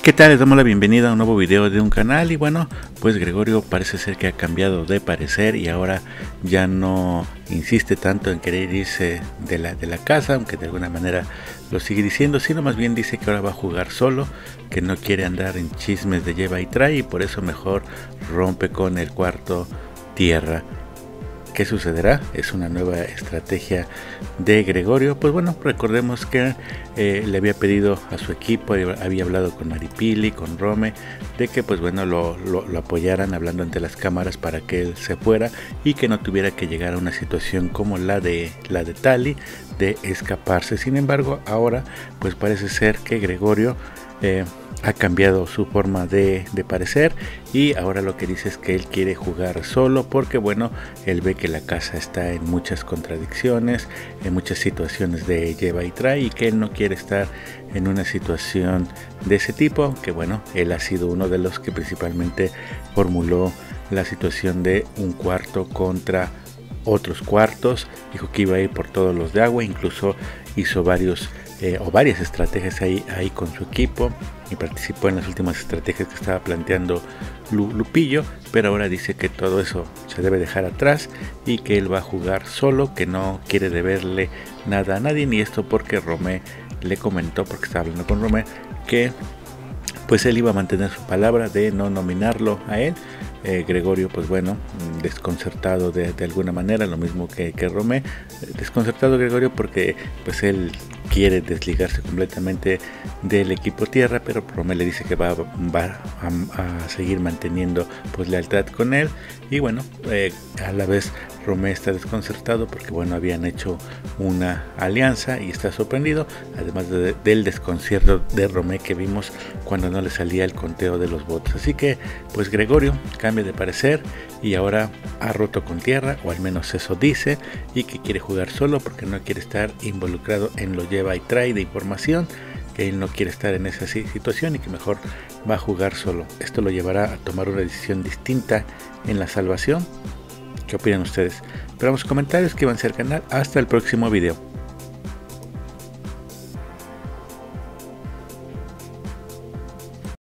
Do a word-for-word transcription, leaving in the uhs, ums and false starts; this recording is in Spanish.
¿Qué tal? Les damos la bienvenida a un nuevo video de un canal. Y bueno, pues Gregorio parece ser que ha cambiado de parecer y ahora ya no insiste tanto en querer irse de la, de la casa, aunque de alguna manera lo sigue diciendo, sino más bien dice que ahora va a jugar solo, que no quiere andar en chismes de lleva y trae, y por eso mejor rompe con el cuarto tierra. ¿Qué sucederá? Es una nueva estrategia de Gregorio. Pues bueno, recordemos que eh, le había pedido a su equipo, había hablado con Maripili, con Rome, de que pues bueno lo, lo, lo apoyaran hablando ante las cámaras para que él se fuera y que no tuviera que llegar a una situación como la de la de Tali, de escaparse. Sin embargo, ahora pues parece ser que Gregorio eh, ha cambiado su forma de, de parecer, y ahora lo que dice es que él quiere jugar solo porque bueno, él ve que la casa está en muchas contradicciones, en muchas situaciones de lleva y trae, y que él no quiere estar en una situación de ese tipo, aunque bueno, él ha sido uno de los que principalmente formuló la situación de un cuarto contra otros cuartos. Dijo que iba a ir por todos los de agua, incluso hizo varios Eh, o varias estrategias ahí, ahí con su equipo, y participó en las últimas estrategias que estaba planteando Lu, Lupillo, pero ahora dice que todo eso se debe dejar atrás y que él va a jugar solo, que no quiere deberle nada a nadie, ni esto porque Romé le comentó, porque estaba hablando con Romé, que pues él iba a mantener su palabra de no nominarlo a él. Eh, Gregorio, pues bueno, desconcertado de, de alguna manera, lo mismo que, que Romé, desconcertado Gregorio porque pues él quiere desligarse completamente del equipo tierra, pero Romé le dice que va, va a, a seguir manteniendo pues lealtad con él, y bueno, eh, a la vez Romé está desconcertado porque bueno, habían hecho una alianza y está sorprendido, además de, del desconcierto de Romé que vimos cuando no le salía el conteo de los votos. Así que pues Gregorio cambia de parecer y ahora ha roto con tierra, o al menos eso dice, y que quiere jugar solo porque no quiere estar involucrado en lo lleva y trae de información, que él no quiere estar en esa situación y que mejor va a jugar solo. Esto lo llevará a tomar una decisión distinta en la salvación. ¿Qué opinan ustedes? Esperamos comentarios, que van al canal. Hasta el próximo video.